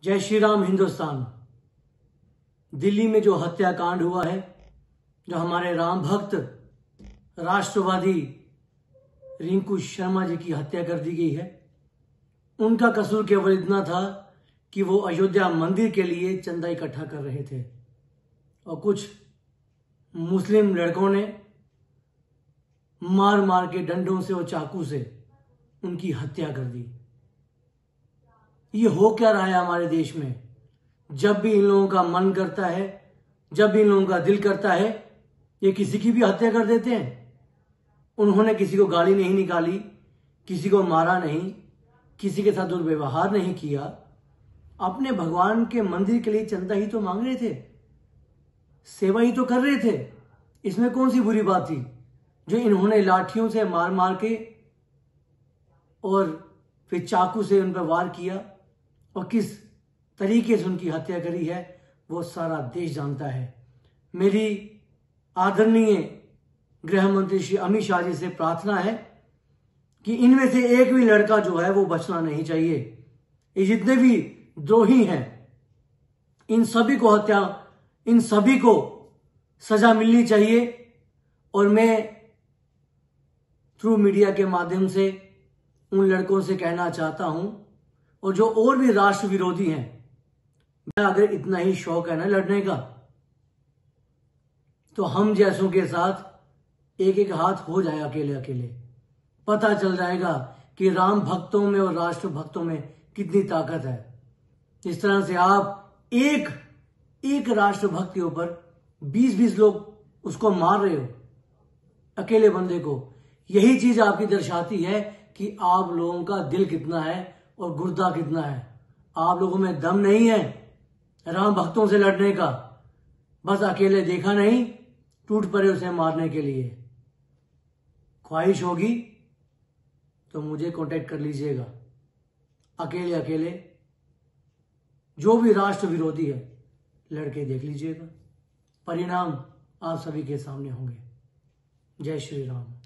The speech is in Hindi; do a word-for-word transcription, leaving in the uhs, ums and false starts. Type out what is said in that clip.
जय श्री राम हिंदुस्तान। दिल्ली में जो हत्याकांड हुआ है, जो हमारे राम भक्त राष्ट्रवादी रिंकू शर्मा जी की हत्या कर दी गई है, उनका कसूर केवल इतना था कि वो अयोध्या मंदिर के लिए चंदा इकट्ठा कर रहे थे और कुछ मुस्लिम लड़कों ने मार मार के डंडों से और चाकू से उनकी हत्या कर दी। ये हो क्या रहा है हमारे देश में? जब भी इन लोगों का मन करता है, जब भी इन लोगों का दिल करता है, ये किसी की भी हत्या कर देते हैं। उन्होंने किसी को गाली नहीं निकाली, किसी को मारा नहीं, किसी के साथ दुर्व्यवहार नहीं किया। अपने भगवान के मंदिर के लिए चंदा ही तो मांग रहे थे, सेवा ही तो कर रहे थे। इसमें कौन सी बुरी बात थी जो इन्होंने लाठियों से मार मार के और फिर चाकू से उन पर वार किया और किस तरीके से उनकी हत्या करी है, वो सारा देश जानता है। मेरी आदरणीय गृह मंत्री श्री अमित शाह जी से प्रार्थना है कि इनमें से एक भी लड़का जो है वो बचना नहीं चाहिए। ये जितने भी द्रोही हैं, इन सभी को हत्या इन सभी को सजा मिलनी चाहिए। और मैं थ्रू मीडिया के माध्यम से उन लड़कों से कहना चाहता हूं, और जो और भी राष्ट्र विरोधी हैं, अगर इतना ही शौक है ना लड़ने का, तो हम जैसों के साथ एक एक हाथ हो जाए अकेले अकेले। पता चल जाएगा कि राम भक्तों में और राष्ट्र भक्तों में कितनी ताकत है। इस तरह से आप एक एक राष्ट्र भक्त के ऊपर बीस बीस लोग उसको मार रहे हो, अकेले बंदे को। यही चीज आपकी दर्शाती है कि आप लोगों का दिल कितना है और गुर्दा कितना है। आप लोगों में दम नहीं है राम भक्तों से लड़ने का। बस अकेले देखा नहीं, टूट पड़े उसे मारने के लिए। ख्वाहिश होगी तो मुझे कांटेक्ट कर लीजिएगा। अकेले अकेले जो भी राष्ट्र विरोधी है, लड़के देख लीजिएगा। परिणाम आप सभी के सामने होंगे। जय श्री राम।